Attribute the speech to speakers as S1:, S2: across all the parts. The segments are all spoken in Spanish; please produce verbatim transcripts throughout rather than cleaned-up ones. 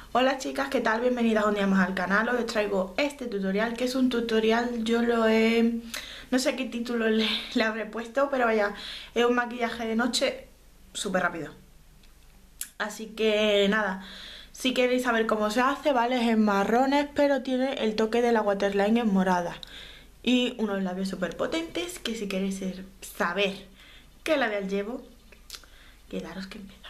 S1: Hola chicas, ¿qué tal? Bienvenidas un día más al canal. Hoy os traigo este tutorial, que es un tutorial, yo lo he... no sé qué título le, le habré puesto, pero vaya, es un maquillaje de noche súper rápido. Así que nada, si queréis saber cómo se hace, ¿vale? Es en marrones, pero tiene el toque de la waterline en morada. Y unos labios súper potentes, que si queréis saber qué labial llevo, quedaros que empezamos.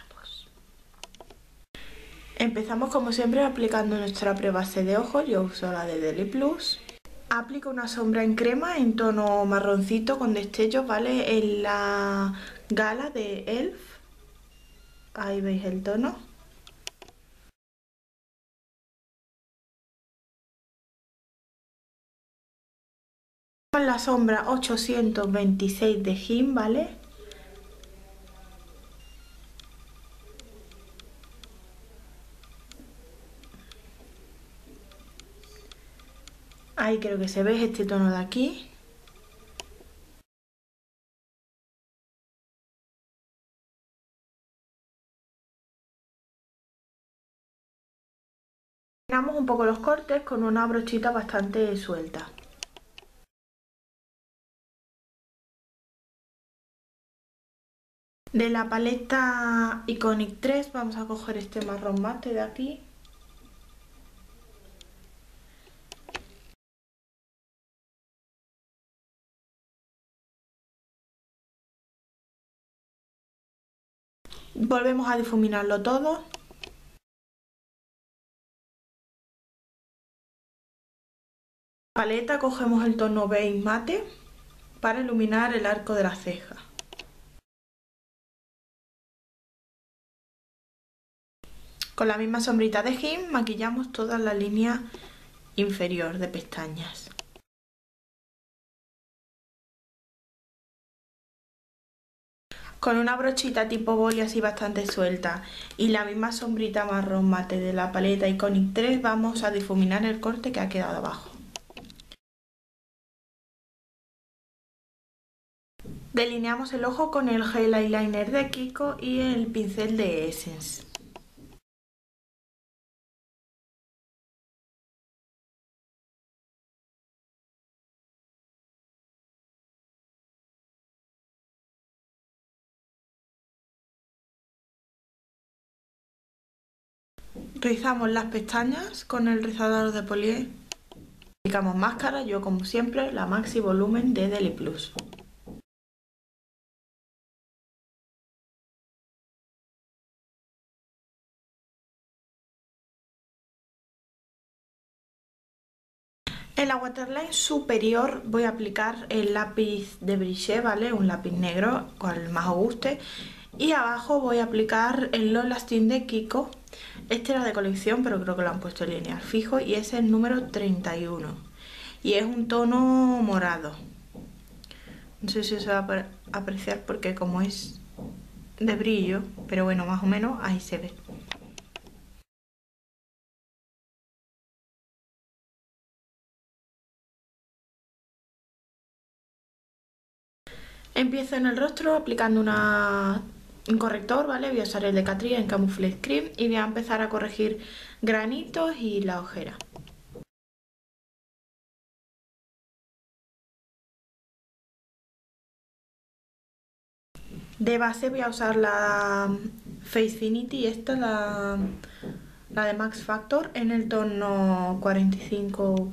S1: Empezamos como siempre aplicando nuestra prebase de ojos. Yo uso la de Deli Plus. Aplico una sombra en crema en tono marroncito con destellos, ¿vale? En la gala de Elf. Ahí veis el tono. Con la sombra ochocientos veintiséis de Him, ¿vale? Ahí creo que se ve este tono de aquí. Terminamos un poco los cortes con una brochita bastante suelta. De la paleta Iconic tres vamos a coger este marrón mate de aquí. Volvemos a difuminarlo todo. Paleta cogemos el tono beige mate para iluminar el arco de la ceja. Con la misma sombrita de Him maquillamos toda la línea inferior de pestañas. Con una brochita tipo boli así bastante suelta y la misma sombrita marrón mate de la paleta Iconic tres vamos a difuminar el corte que ha quedado abajo. Delineamos el ojo con el gel eyeliner de Kiko y el pincel de Essence. Rizamos las pestañas con el rizador de Polié. Aplicamos máscara, yo como siempre la Maxi Volumen de Deli Plus. En la waterline superior voy a aplicar el lápiz de Brillet, ¿vale? Un lápiz negro, cual más os guste. Y abajo voy a aplicar el Long Lasting de Kiko. Este era de colección, pero creo que lo han puesto en lineal fijo. Y es el número treinta y uno. Y es un tono morado. No sé si se va a apreciar porque como es de brillo, pero bueno, más o menos ahí se ve. Empiezo en el rostro aplicando una, un corrector, ¿vale? Voy a usar el de Catrice en Camouflage Cream y voy a empezar a corregir granitos y la ojera. De base voy a usar la Facefinity, esta la, la de Max Factor en el tono cuarenta y cinco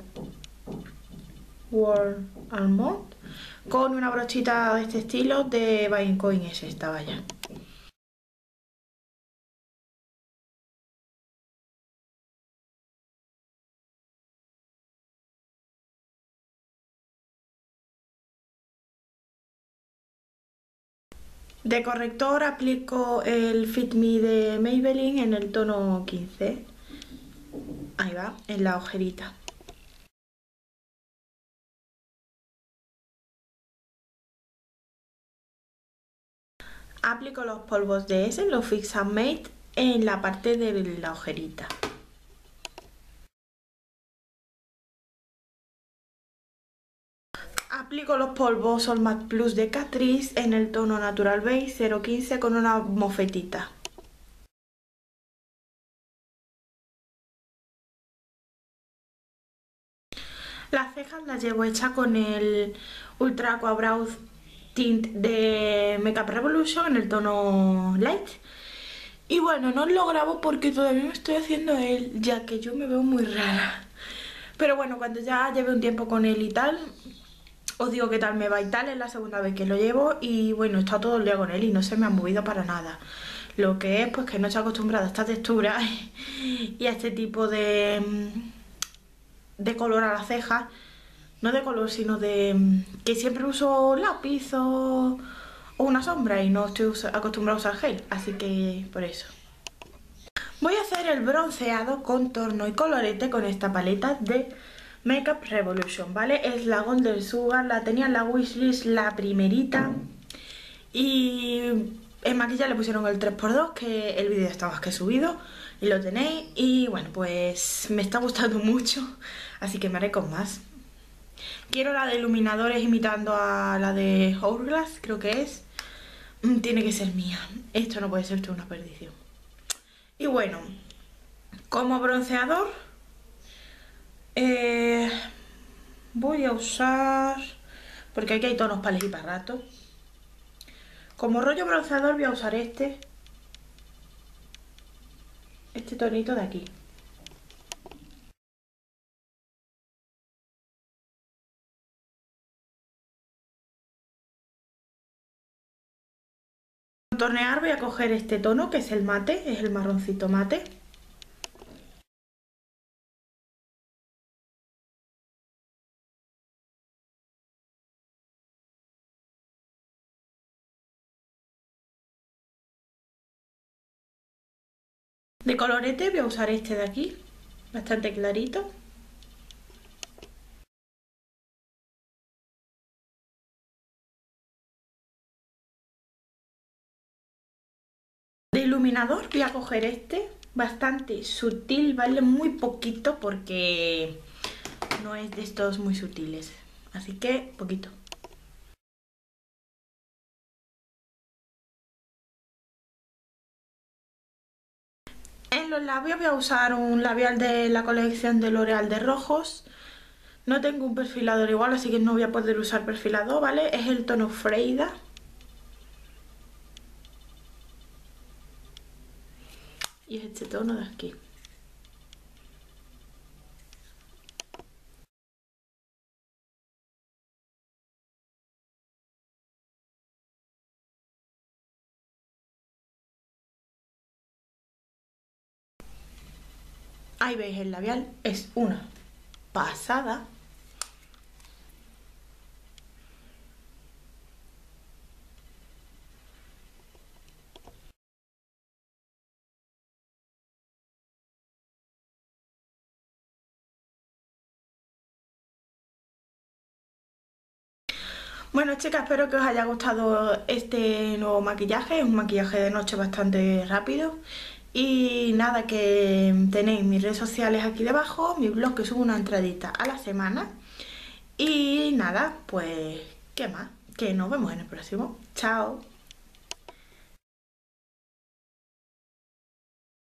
S1: World Almond con una brochita de este estilo de By Coin, es esta, vaya. De corrector aplico el Fit Me de Maybelline en el tono quince. Ahí va, en la ojerita. Aplico los polvos de Essence, los Fix and Made, en la parte de la ojerita. Aplico los polvos Sol Matte Plus de Catrice en el tono Natural Beige cero quince con una mofetita. Las cejas las llevo hechas con el Ultra Aqua Brow Tint de Makeup Revolution en el tono Light. Y bueno, no os lo grabo porque todavía me estoy haciendo él, ya que yo me veo muy rara. Pero bueno, cuando ya lleve un tiempo con él y tal, os digo qué tal me va y tal. Es la segunda vez que lo llevo y bueno, he estado todo el día con él y no se me ha movido para nada. Lo que es pues que no estoy acostumbrada a esta textura y a este tipo de, de color a las cejas. No de color, sino de que siempre uso lápiz o, o una sombra y no estoy acostumbrada a usar gel, así que por eso. Voy a hacer el bronceado, contorno y colorete con esta paleta de Makeup Revolution, ¿vale? Es la Golden Sugar, la tenía en la wishlist, la primerita. Y en maquillaje le pusieron el tres por dos, que el vídeo está más que subido y lo tenéis. Y bueno, pues me está gustando mucho, así que me haré con más. Quiero la de iluminadores imitando a la de Hourglass, creo que es. Tiene que ser mía. Esto no puede ser esto una perdición. Y bueno, como bronceador eh, voy a usar, porque aquí hay tonos para elegir para rato. Como rollo bronceador voy a usar este. Este tonito de aquí. Para contornear voy a coger este tono que es el mate, es el marroncito mate. De colorete voy a usar este de aquí, bastante clarito. De iluminador voy a coger este, bastante sutil, vale muy poquito porque no es de estos muy sutiles, así que poquito. En los labios voy a usar un labial de la colección de L'Oreal de rojos. No tengo un perfilador igual, así que no voy a poder usar perfilador, ¿vale? Es el tono Freida. Y es este tono de aquí. Ahí veis el labial, es una pasada. Bueno chicas, espero que os haya gustado este nuevo maquillaje, es un maquillaje de noche bastante rápido. Y nada, que tenéis mis redes sociales aquí debajo, mi blog que subo una entradita a la semana. Y nada, pues, ¿qué más? Que nos vemos en el próximo. Chao.